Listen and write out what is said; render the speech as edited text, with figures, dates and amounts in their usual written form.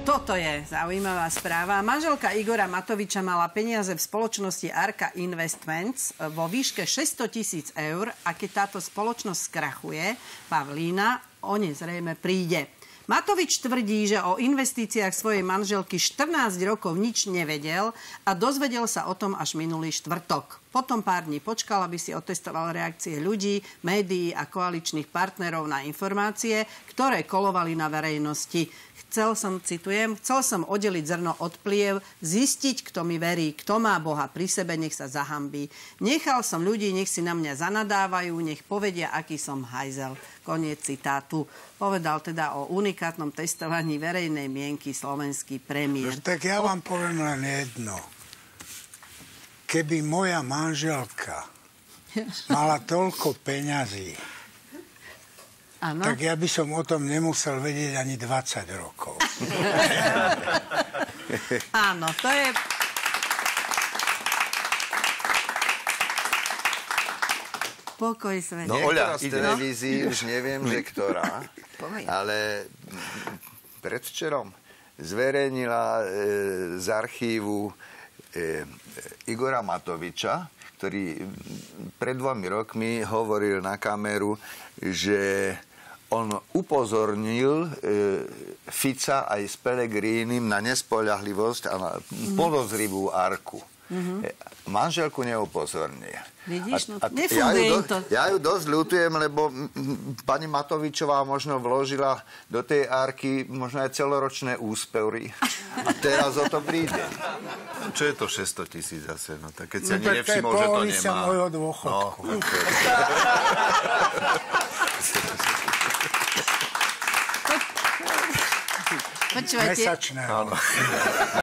Toto je zaujímavá správa. Manželka Igora Matoviča mala peniaze v spoločnosti Arka Investments vo výške 600 000 eur a keď táto spoločnosť skrachuje, Pavlína o ne zrejme príde. Matovič tvrdí, že o investíciách svojej manželky 14 rokov nič nevedel a dozvedel sa o tom až minulý štvrtok. Potom pár dní počkal, aby si otestoval reakcie ľudí, médií a koaličných partnerov na informácie, ktoré kolovali na verejnosti. Chcel som oddeliť zrno od pliev, zistiť, kto mi verí, kto má Boha pri sebe, nech sa zahambí. Nechal som ľudí, nech si na mňa zanadávajú, nech povedia, aký som hajzel. Koniec citátu. Povedal teda o unikátnom testovaní verejnej mienky slovenský premiér. No, tak ja vám poviem len jedno. Keby moja manželka mala toľko peňazí, ano? Tak ja by som o tom nemusel vedieť ani 20 rokov. Áno, to je... Pokoj sveta. No Oľa, z televízii už neviem, že ktorá, ale predvčerom zverejnila z archívu Igora Matoviča, ktorý pred 2 rokmi hovoril na kameru, že on upozornil Fica aj s Pellegrinim na nespoľahlivosť a na podozrivú Arku. Manželku neupozornil. Vidíš, nefunguje to. Ja ju dosť ľutujem, lebo pani Matovičová možno vložila do tej Arky možno aj celoročné úspory. A teraz o to príde. Čo je to 600 000 zase? No, tak keď si ani nevšimol, že to nemá. To je polovica môjho dôchodku. No, Počúvajte. Mesačného.